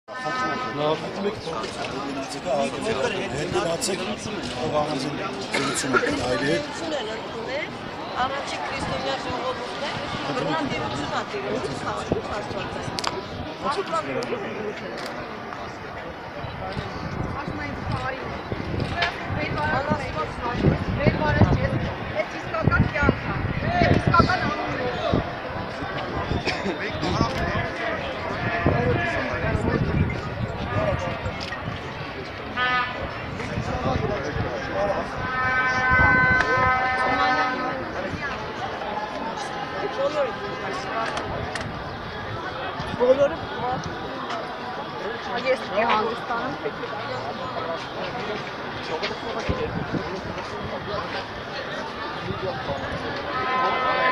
Առաջի քրիստոնյա ժողովուրդն է, բնադիրություն ա տիրում քաղաքում Աստվածային։ Բոլորը ես հանգստանում